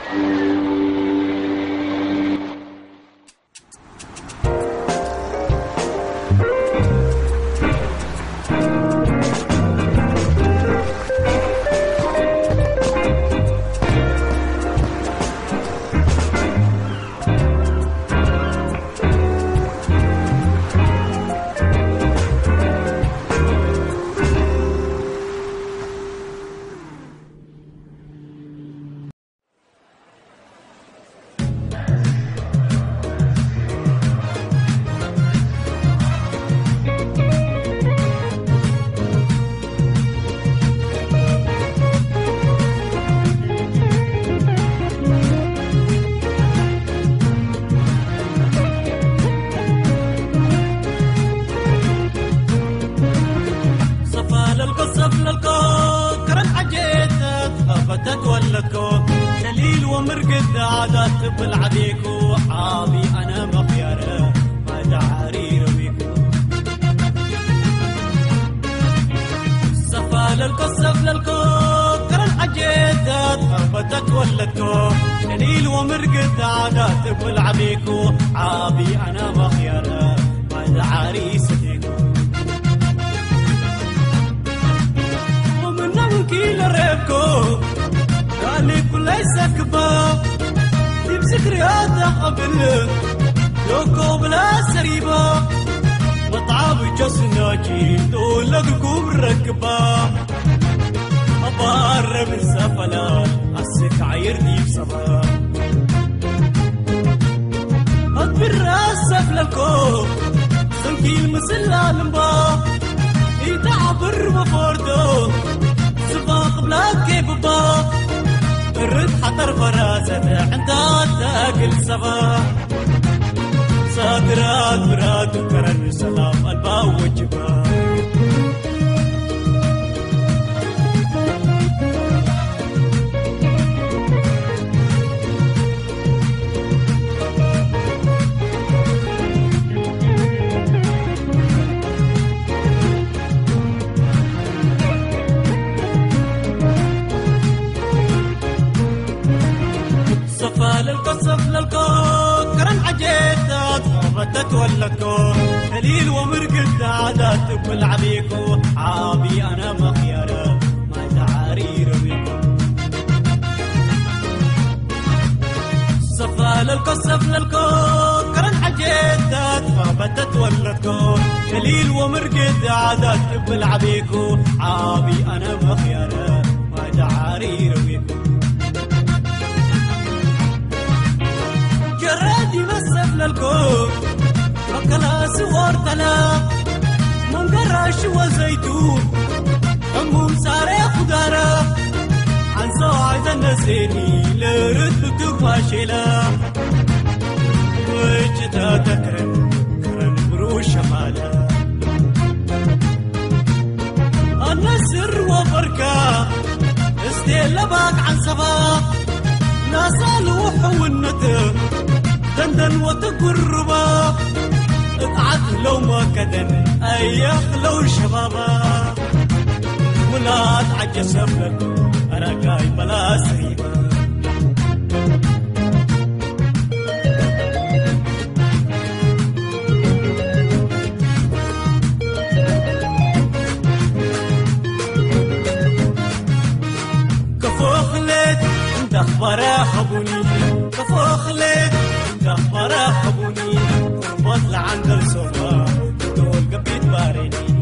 دليل ومرقد عادات بالعديكو عابي أنا مخيارة ما دعاري رويكو صفال القصف للكو كرن عجيتات خربتك ولدكو دليل ومرقد عادات بالعديكو عابي أنا مخيارة ما دعاري سديكو ومن نمكي لريبكو قالي كل يسكبا يمسك رياضة قبل لوكو بلا سريبا مطعب جسناكي دولكم ركبا أبار من سفلات أسك عيرني بسبا أدبر راسف للكو سنكي المسلة لنبا يتعبر مفوردو سباق بلا كيببا الرد حطر فراسة عندها تاكل سبا صادرات براد وكرن سلام البا وجبا للقصف للكو كرن عجيتات خربتت ولدكو دليل ومرقد عادات بالعبيكو عابي أنا مخيارة ما دعاري رويكو صفا للقصف للكو كرن عجيتات خربتت ولدكو دليل ومرقد عادات بالعبيكو عابي أنا مخيارة ما دعاري رويكو جرادي مسف للكوب وكلا سوار تلا من قراش وزيتون أمهم ساري خدارة عن صاعد النسيني لرد تفاشلا وجتا تكرن كرن بروش شمالا النسر وبركة استيل باك عن سبا ناسال وحونته دندن وتقربا اقعد لو ما كدن ايخ لو شبابا ولاد عجسف لك انا جاي بلا سريبا كفوخلت دخبرا خبوني كفوخلت دخبرا خبوني قربت لعند الصفا دول قبيت باريني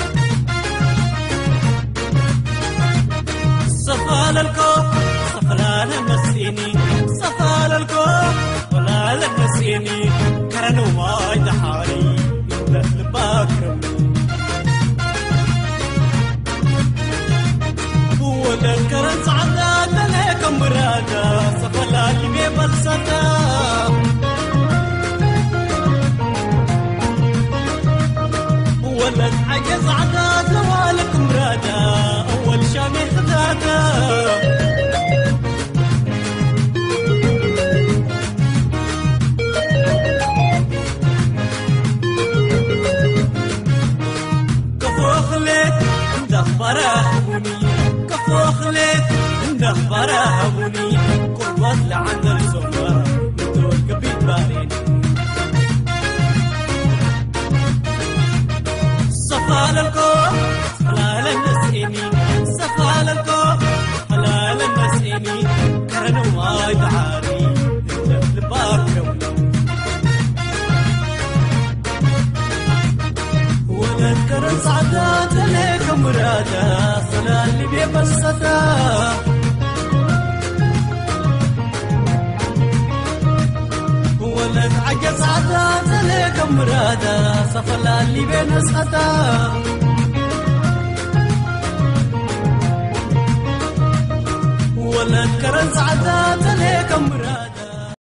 صفا للكوب صفلال المسيني صفا للكوب صفلال المسيني كرنوا ماي دحاري يملك لباكرم ولا كرن سعدات عليكم برادا صفلال يمي بلسطا ولد عجز عداد لوالك مرادا أول شامي خدادا كفو خليت دخبرا هبوني كفو خليت دخبرا هبوني كل صفات لعند السماء ندور كبيت بارين صفال الكوب حلال النسيني صفال الكوب حلال النسيني كرنوا ما يدعاني انت البارك ونذكر سعدات لك مرادا صلاة اللي بيبسطا ولد عجز عدات لك مرادا صفلا اللي بينسختا ولد كرز عدات لك مرادا